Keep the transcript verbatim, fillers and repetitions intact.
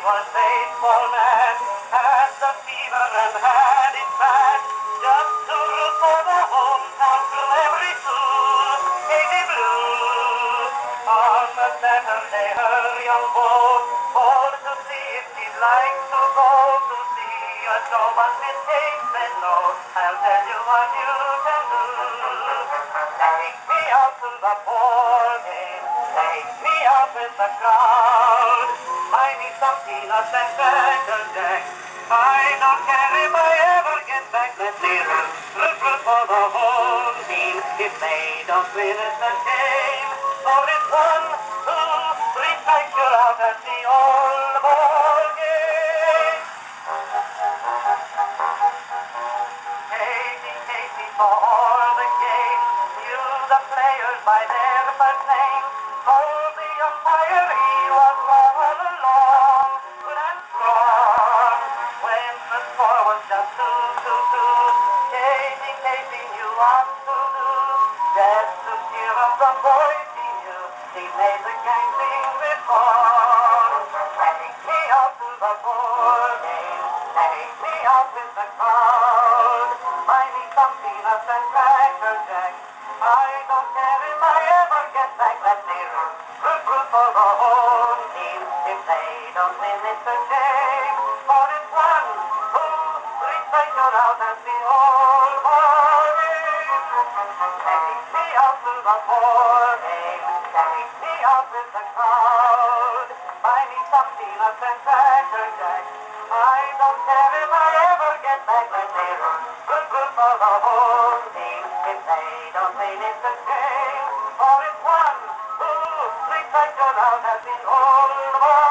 was baseball man, had the fever and had it bad, just to root for the hometown through every school, eighty blue. On the Saturday, her young beau called to see if he'd like to go to see a show, but Miss Kate said no. I'll tell you what you can do. Take me out to the ball game, take me out with the crowd. Buy me some peanuts and cracker jack. I don't care if I ever get back. Let's see, root, root, root for the home team. If they don't win, it's a shame. For it's one, two, three strikes, you're out at the old ball game. Katie, Katie, for all the game, knew the players by their first name. Told the umpire he was all along, good and strong. When the score was just two, two, two, Katie, Katie knew what to do. Just to cheer up the boys he knew, he made the gang sing before. Take me out to the ball game, take me out with the crowd. Buy me some peanuts and cracker jack. I don't care if I ever get back. Let's see, root, root, root for the home team. If they don't win, it's a shame. For it's one, two, three strikes, you're out at the old ball game. Take me out to the ball game, take me out with the crowd. Buy me some peanuts and cracker jack. I don't care if I ever get back. Let's see, root, root, root for the home team. If they don't win, it's a shame. For it's one, two, three strikes, you're out at the old ball.